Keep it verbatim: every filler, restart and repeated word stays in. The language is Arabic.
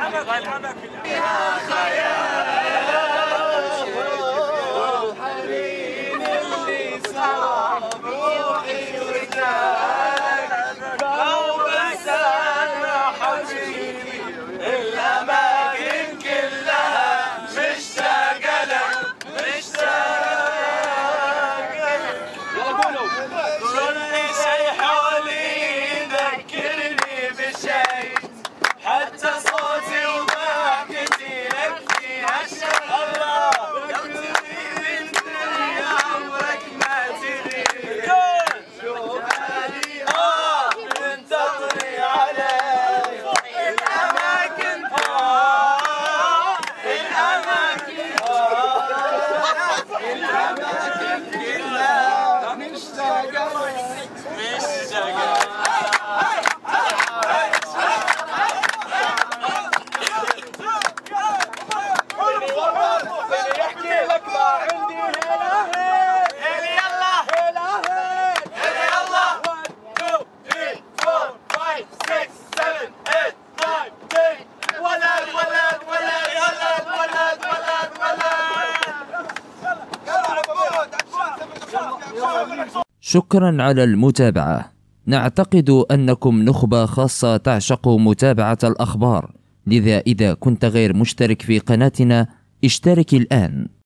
فيها خيال والحنين اللي سرى بروحي وجاك لو بس انا حبيبي الاماكن كلها مشتاقه لك مشتاقه كل شيء حولي يذكرني بشيء حتى صوتي وضحكتي لك فيها شيء الله لو تغيب انت يا عمرك ما تغيب شوف هذه اه تنتظري علي الاماكن اه الاماكن اه الاماكن كلها مشتاقه مشتاقه شكرا على المتابعة. نعتقد أنكم نخبة خاصة تعشق متابعة الأخبار، لذا إذا كنت غير مشترك في قناتنا اشترك الآن.